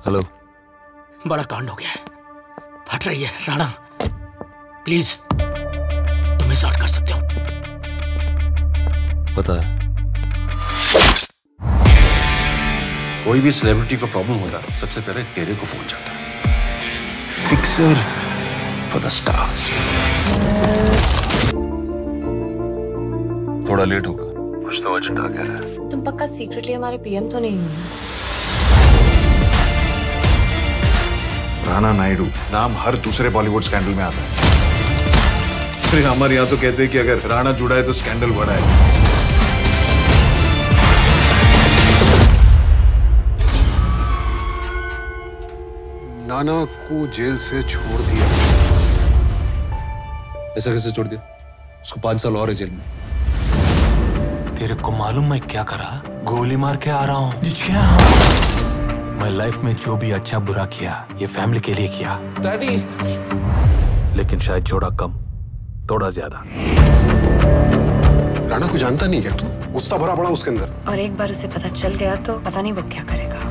Hello. बड़ा कांड हो गया है, फट रही है। राणा प्लीज, तुम ही सॉर्ट कर सकते हो। पता है, कोई भी सेलिब्रिटी को प्रॉब्लम होता है सबसे पहले तेरे को फोन जाता है। Fixer for the stars. थोड़ा लेट होगा, कुछ तो अर्जेंट आ गया है। तुम पक्का सीक्रेटली हमारे पीएम तो नहीं हो? राणा नायडू नाम हर दूसरे बॉलीवुड स्कैंडल में आता है। फिर हमारे यहाँ तो कहते हैं कि अगर राणा जुड़ा है तो स्कैंडल बड़ा है। नाना को जेल से छोड़ दिया। ऐसा कैसे छोड़ दिया? उसको 5 साल और है जेल में। तेरे को मालूम मैं क्या करा? गोली मार के आ रहा हूँ। क्या? मैं लाइफ में जो भी अच्छा बुरा किया ये फैमिली के लिए किया। डैडी। लेकिन शायद जोड़ा कम थोड़ा ज्यादा। राणा को जानता नहीं क्या तू? गुस्सा भरा पड़ा उसके अंदर। और एक बार उसे पता चल गया तो पता नहीं वो क्या करेगा।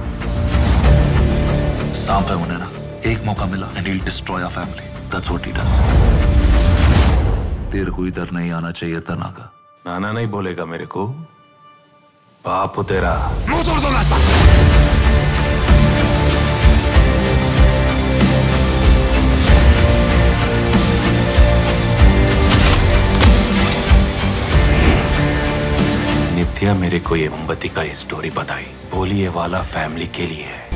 सांप है उन्हें ना, एक मौका मिला and he'll destroy our family. That's what he does. तेरे को इधर नहीं आना चाहिए था नागा। नाना नहीं बोलेगा मेरे को, बाप हो तेरा। मुंह तोड़ दो ना। नित्या मेरे को ये मोमबत्ती का स्टोरी बताई, बोली ये वाला फैमिली के लिए है।